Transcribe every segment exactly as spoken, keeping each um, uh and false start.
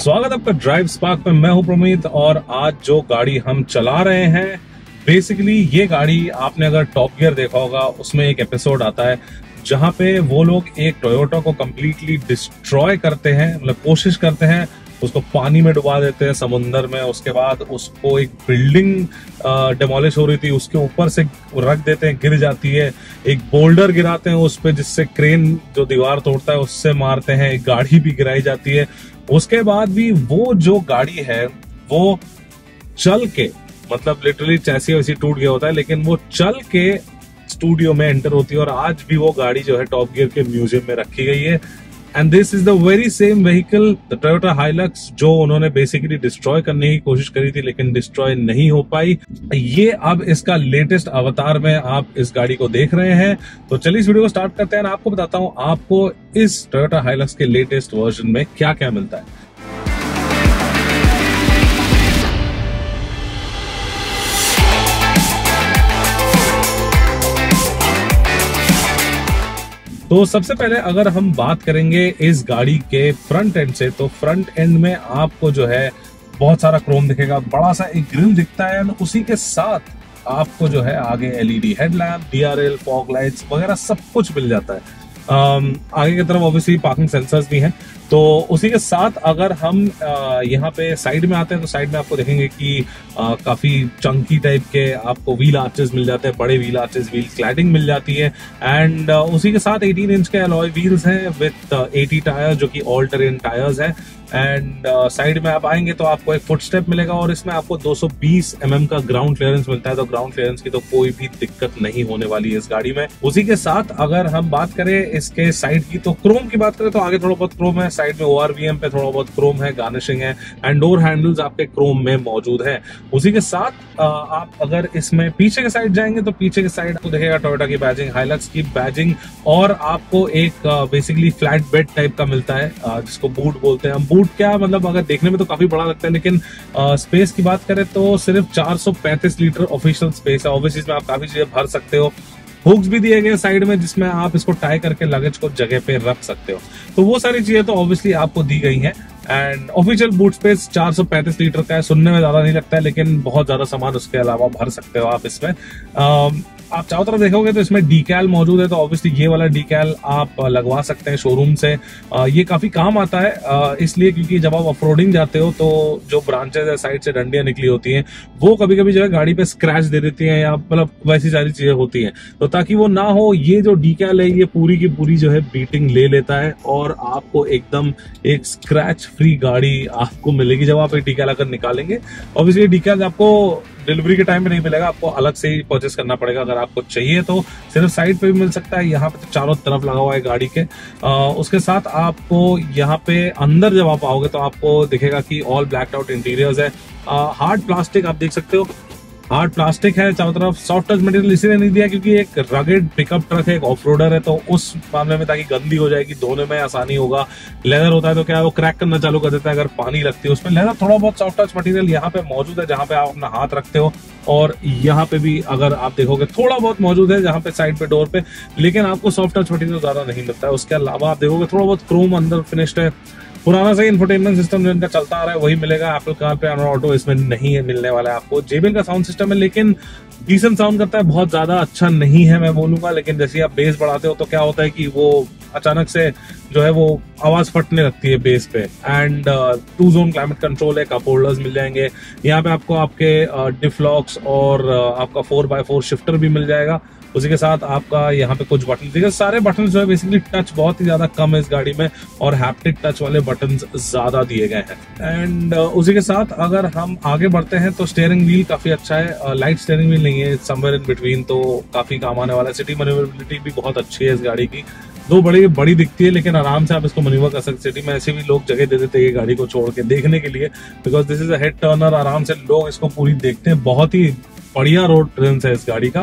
स्वागत आपका drive spark में। मैं हूं प्रमीत और आज जो गाड़ी हम चला रहे हैं, बेसिकली ये गाड़ी आपने अगर टॉप गियर देखा होगा, उसमें एक एपिसोड आता है जहां पे वो लोग एक टोयोटा को कंप्लीटली डिस्ट्रॉय करते हैं, मतलब कोशिश करते हैं, उसको पानी में डुबा देते हैं, समुंदर में। उसके बाद उसको एक बिल्डिंग डिमोलिश हो रही थी, उसके ऊपर से रख देते हैं, गिर जाती है। एक बोल्डर गिराते हैं उस पे, जिससे क्रेन जो दीवार तोड़ता है उससे मारते हैं। एक गाड़ी भी गिराई जाती है। उसके बाद भी वो जो गाड़ी है वो चल के, मतलब लिटरली चैसी वैसी टूट गया होता है, लेकिन वो चल के स्टूडियो में एंटर होती है। और आज भी वो गाड़ी जो है टॉप गियर के म्यूजियम में रखी गई है। And this is the very same vehicle, the Toyota Hilux, जो उन्होंने बेसिकली डिस्ट्रॉय करने की कोशिश करी थी लेकिन डिस्ट्रॉय नहीं हो पाई। ये अब इसका लेटेस्ट अवतार में आप इस गाड़ी को देख रहे हैं। तो चलिए इस वीडियो को स्टार्ट करते हैं। आपको बताता हूं आपको इस टोयोटा हाइलक्स के लेटेस्ट वर्जन में क्या क्या मिलता है। तो सबसे पहले अगर हम बात करेंगे इस गाड़ी के फ्रंट एंड से, तो फ्रंट एंड में आपको जो है बहुत सारा क्रोम दिखेगा, बड़ा सा एक ग्रिल दिखता है। उसी के साथ आपको जो है आगे LED headlamp, DRL, fog lights वगैरह सब कुछ मिल जाता है। Um, आगे की तरफ ऑब्वियसली पार्किंग सेंसर्स भी हैं। तो उसी के साथ अगर हम यहाँ पे साइड में आते हैं तो साइड में आपको देखेंगे कि आ, काफी चंकी टाइप के आपको व्हील आर्चेस मिल जाते हैं, बड़े व्हील आर्चेस, व्हील क्लैडिंग मिल जाती है। एंड उसी के साथ अठारह इंच के अलॉय व्हील्स हैं विद अस्सी टायर, जो कि ऑल टेरेन टायर्स हैं। एंड साइड uh, में आप आएंगे तो आपको एक फुट स्टेप मिलेगा और इसमें आपको दो सौ बीस एम एम का ग्राउंड क्लियरेंस मिलता है। तो ग्राउंड क्लियरेंस की तो कोई भी दिक्कत नहीं होने वाली है इस गाड़ी में। उसी के साथ अगर हम बात करें इसके साइड की, तो क्रोम की बात करें तो आगे थोड़ा बहुत क्रोम है, साइड में ओआरवीएम पे थोड़ा बहुत क्रोम है, गार्निशिंग है, एंड डोर हैंडल्स आपके क्रोम में मौजूद है। उसी के साथ uh, आप अगर इसमें पीछे के साइड जाएंगे तो पीछे के साइड आपको देखेगा टोयोटा की बैजिंग, हाइलक्स की बैजिंग, और आपको एक बेसिकली फ्लैट बेड टाइप का मिलता है, uh, जिसको बूट बोलते हैं। बूट क्या मतलब, अगर देखने में तो काफी बड़ा लगता है, लेकिन स्पेस की बात करें तो सिर्फ चार सौ पैंतीस लीटर ऑफिशियल स्पेस है। ऑब्वियसली इसमें आप काफी चीजें भर सकते हो। हुक्स भी दिए गए साइड में, जिसमें आप इसको टाई करके लगेज को जगह पे रख सकते हो। तो वो सारी चीजें तो ऑब्वियसली आपको दी गई हैं। एंड ऑफिशियल बूट स्पेस चार सौ पैंतीस लीटर का है। सुनने में ज्यादा नहीं लगता है, लेकिन बहुत ज्यादा सामान उसके अलावा भर सकते हो आप इसमें। uh, आप चारों तरफ देखोगे तो इसमें डीकैल मौजूद है, तो ऑब्वियसली ये वाला डीकैल आप लगवा सकते हैं शोरूम से। ये काफी काम आता है इसलिए क्योंकि जब आप ऑफरोडिंग जाते हो तो जो ब्रांचेस है, साइड से डंडियां निकली होती हैं, वो कभी कभी जो है गाड़ी पे स्क्रैच दे देती हैं, या मतलब वैसी सारी चीजें होती हैं। तो ताकि वो ना हो, ये जो डीकैल है ये पूरी की पूरी जो है बीटिंग ले लेता है और आपको एकदम एक स्क्रैच फ्री गाड़ी आपको मिलेगी जब आप एक डीकैल अगर निकालेंगे। ऑब्वियसली डीकैल आपको डिलीवरी के टाइम पे नहीं मिलेगा, आपको अलग से ही परचेस करना पड़ेगा। अगर आपको चाहिए तो सिर्फ साइड पे भी मिल सकता है, यहाँ पे तो चारों तरफ लगा हुआ है गाड़ी के। आ, उसके साथ आपको यहाँ पे अंदर जब आप आओगे तो आपको दिखेगा कि ऑल ब्लैक्ड आउट इंटीरियर्स है। हार्ड प्लास्टिक आप देख सकते हो, हार्ड प्लास्टिक है चारों तरफ। सॉफ्ट टच मटेरियल इसीलिए नहीं दिया क्योंकि एक रगेड पिकअप ट्रक है, एक ऑफ रोडर है, तो उस मामले में ताकि गंदी हो जाएगी, धोने में आसानी होगा। लेदर होता है तो क्या है, वो क्रैक करना चालू कर देता है अगर पानी लगती है उसमें। लेदर थोड़ा बहुत सॉफ्ट टच मटेरियल यहाँ पे मौजूद है जहाँ पे आप अपना हाथ रखते हो, और यहाँ पे भी अगर आप देखोगे थोड़ा बहुत मौजूद है जहाँ पे साइड पे डोर पे, लेकिन आपको सॉफ्ट टच मटेरियल ज्यादा नहीं मिलता है। उसके अलावा आप देखोगे थोड़ा बहुत क्रोम अंदर फिनिश्ड है। पुराना सा इंफोटेनमेंट सिस्टम जिनका चलता आ रहा है वही मिलेगा एप्पल कार पे, ऑटो इसमें नहीं है मिलने वाला है आपको। जेबीएल का साउंड सिस्टम है, लेकिन डिसेंट साउंड करता है, बहुत ज्यादा अच्छा नहीं है मैं बोलूंगा। लेकिन जैसे आप बेस बढ़ाते हो तो क्या होता है कि वो अचानक से जो है वो आवाज फटने लगती है बेस पे। And two zone climate control है, कप होल्डर्स मिल जाएंगे यहाँ पे आपको, आपके डिफ्लॉक्स और uh, आपका फोर बाय फोर शिफ्टर भी मिल जाएगा। उसी के साथ आपका यहाँ पे कुछ बटन दिखे, सारे बटन जो है बेसिकली टच बहुत ही ज्यादा कम है इस गाड़ी में, और हैप्टिक टच वाले बटन ज्यादा दिए गए हैं। एंड uh, उसी के साथ अगर हम आगे बढ़ते हैं तो स्टीयरिंग व्हील काफी अच्छा है, लाइट स्टीयरिंग व्हील नहीं है, समवेयर इन बिटवीन, तो काफी काम आने वाला है। सिटी मैन्यूवरेबिलिटी भी बहुत अच्छी है इस गाड़ी की, दो बड़ी बड़ी दिखती है लेकिन आराम से आप इसको मैन्यूवर कर सकते। सिटी में ऐसे भी लोग जगह दे देते हैं ये गाड़ी को छोड़ के देखने के लिए, because this is a head turner, आराम से लोग इसको पूरी देखते हैं। बहुत ही बढ़िया रोड प्रेजेंस है इस गाड़ी का।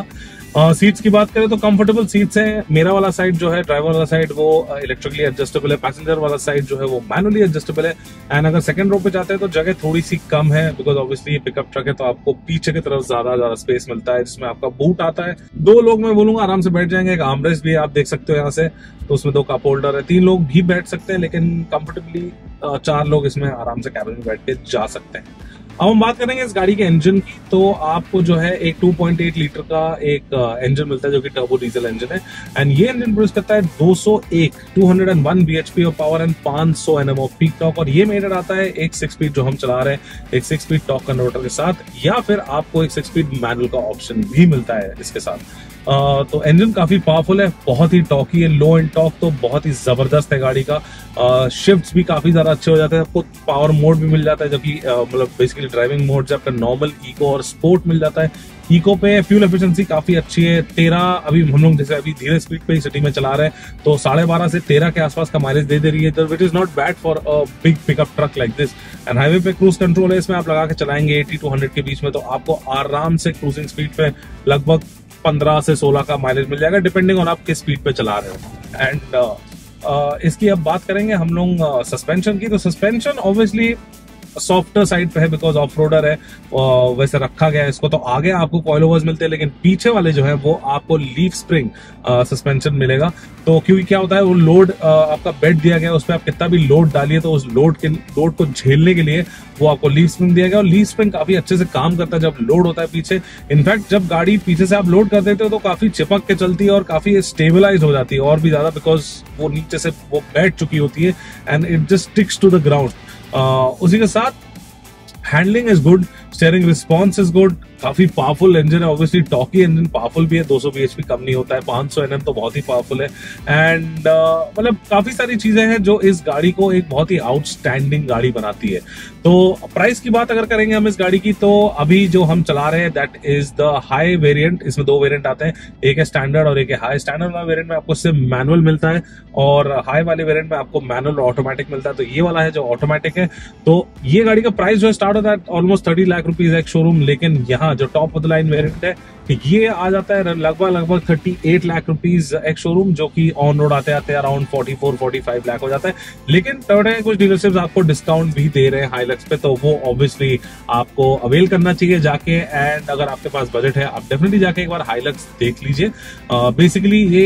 सीट्स की बात करें तो कंफर्टेबल सीट्स हैं। मेरा वाला साइड जो है, ड्राइवर वाला साइड, वो इलेक्ट्रिकली एडजस्टेबल है। पैसेंजर वाला साइड जो है वो मैनुअली एडजस्टेबल है। एंड अगर सेकंड रो पे जाते हैं तो जगह थोड़ी सी कम है, बिकॉज ऑब्वियसली ये पिकअप ट्रक है तो आपको पीछे की तरफ ज्यादा ज्यादा स्पेस मिलता है, जिसमें आपका बूट आता है। दो लोग मैं बोलूंगा आराम से बैठ जाएंगे। एक आर्मरेस्ट भी आप देख सकते हो यहाँ से, तो उसमें दो कप होल्डर है। तीन लोग भी बैठ सकते हैं, लेकिन कंफर्टेबली चार लोग इसमें आराम से कैबिन में बैठ के जा सकते हैं। अब हम बात करेंगे इस गाड़ी के इंजन की, तो आपको जो है एक टू पॉइंट एट लीटर का एक इंजन मिलता है जो कि टर्बो डीजल इंजन है। एंड ये इंजन प्रोड्यूस करता है दो सौ एक दो सौ एक बीएचपी ऑफ पावर एंड पाँच सौ एनएम ऑफ पीक टॉर्क। और ये मेजर आता है एक सिक्स स्पीड जो हम चला रहे हैं, एक सिक्स स्पीड टॉर्क कन्वर्टर के साथ, या फिर आपको एक सिक्स स्पीड मैनुअल का ऑप्शन भी मिलता है इसके साथ। Uh, तो इंजन काफी पावरफुल है, बहुत ही टॉकी है। लो एंड टॉक तो बहुत ही जबरदस्त है गाड़ी का। शिफ्ट्स uh, भी काफी ज्यादा अच्छे हो जाते हैं। आपको पावर मोड भी मिल जाता है, जो कि uh, मतलब बेसिकली ड्राइविंग मोड से आपका नॉर्मल, इको और स्पोर्ट मिल जाता है। इको पे फ्यूल एफिशिएंसी काफी अच्छी है। तेरह, अभी हम लोग जैसे अभी धीरे स्पीड पे ही सिटी में चला रहे हैं, तो साढ़े बारह से तेरह के आसपास का माइलेज दे दे रही है, which is not bad for a big pickup truck like this. And highway पे क्रूज कंट्रोल है, इसमें आप लगा के चलाएंगे अस्सी टू सौ के बीच में, तो आपको आराम से क्रूजिंग स्पीड पे लगभग पंद्रह से सोलह का माइलेज मिल जाएगा, डिपेंडिंग ऑन आप किस स्पीड पे चला रहे हो। एंड uh, uh, इसकी अब बात करेंगे हम लोग सस्पेंशन uh, की, तो सस्पेंशन ऑब्वियसली सॉफ्टर साइड पे है, बिकॉज ऑफ रोडर है, वैसे रखा गया है इसको। तो आगे आपको कॉइलोवर्स मिलते हैं, लेकिन पीछे वाले जो है वो आपको लीफ स्प्रिंग सस्पेंशन मिलेगा। तो क्योंकि क्या होता है, वो लोड आपका बेड दिया गया है, उस पर आप कितना भी लोड डालिए तो उस लोड के लोड को झेलने के लिए वो आपको लीफ स्प्रिंग दिया गया। और लीफ स्प्रिंग काफी अच्छे से काम करता है जब लोड होता है पीछे। इनफैक्ट जब गाड़ी पीछे से आप लोड कर देते हो तो काफी चिपक के चलती है और काफी स्टेबलाइज हो जाती है और भी ज्यादा, बिकॉज वो नीचे से वो बैठ चुकी होती है and it just sticks to the ground. उसी के साथ handling is good, steering response is good, काफी पावरफुल इंजन है। ऑब्वियसली टॉकी इंजन पावरफुल भी है, दो सौ बीएचपी कम नहीं होता है, पाँच सौ एनएम तो बहुत ही पावरफुल है। एंड uh, मतलब काफी सारी चीजें हैं जो इस गाड़ी को एक बहुत ही आउटस्टैंडिंग गाड़ी बनाती है। तो प्राइस की बात अगर करेंगे हम इस गाड़ी की, तो अभी जो हम चला रहे हैं that is the high variant. इसमें दो वेरिएंट आते हैं, एक है स्टैंडर्ड और एक है हाई। स्टैंडर्ड वाला वेरिएंट में आपको सिर्फ मैनुअल मिलता है और हाई वाले वेरिएंट में आपको मैनुअल और ऑटोमेटिक मिलता है। तो ये वाला है जो ऑटोमेटिक है। तो ये गाड़ी का प्राइस जो है स्टार्ट होता है almost thirty lakh rupees ex showroom, लेकिन यहाँ जो top of the line variant है ये आ जाता है लगभग लगभग अड़तीस लाख रुपीस एक शोरूम, जो कि ऑन रोड आते आते अराउंड चौवालीस पैंतालीस लाख हो जाता है। लेकिन टोयोटा के कुछ डीलरशिप्स आपको डिस्काउंट भी दे रहे हैं हाइलक्स पे, तो वो ऑब्वियसली आपको अवेल करना चाहिए जाके। एंड अगर आपके पास बजट है आप डेफिनेटली जाके एक बार हाइलक्स देख लीजिए। बेसिकली uh, ये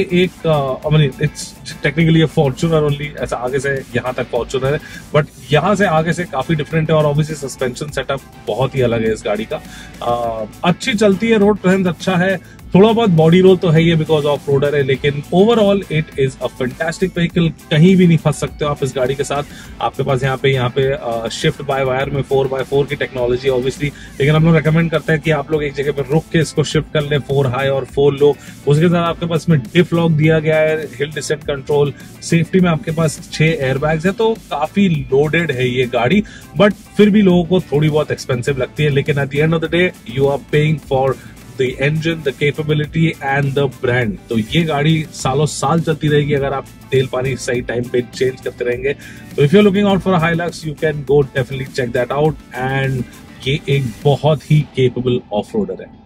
एक इट्स टेक्निकली ये फॉर्च्यूनर ओनली, ऐसा आगे से यहाँ तक फॉर्च्यूनर है, बट यहाँ से आगे से काफी डिफरेंट है। और ऑब्वियसली सस्पेंशन सेटअप बहुत ही अलग है इस गाड़ी का। uh, अच्छी चलती है, रोड प्रेजेंस अच्छा है, थोड़ा बहुत बॉडी रोल तो है ये बिकॉज ऑफ रोडर है, लेकिन overall it is a fantastic vehicle. कहीं भी नहीं फंस सकते हो आप इस गाड़ी के साथ। आपके पास यहाँ पे यहाँ पे शिफ्ट बाय वायर में फोर बाय फोर की टेक्नोलॉजी ऑब्वियसली, लेकिन हम लोग रेकमेंड करते हैं कि आप लोग एक जगह पर रुक के इसको शिफ्ट कर ले, फोर हाई और फोर लो। उसके साथ आपके पास में डिफ लॉक दिया गया है, हिल डिसेंट कंट्रोल, सेफ्टी में आपके पास छह एयरबैग्स है। तो काफी लोडेड है ये गाड़ी, बट फिर भी लोगों को थोड़ी बहुत एक्सपेंसिव लगती है। लेकिन at the end of the day you are paying for the engine, the capability and the brand। तो ये गाड़ी सालों साल चलती रहेगी अगर आप तेल पानी सही टाइम पे चेंज करते रहेंगे। तो if you are looking out for Hilux you can go definitely check that out. And ये एक बहुत ही केपेबल ऑफ रोडर है।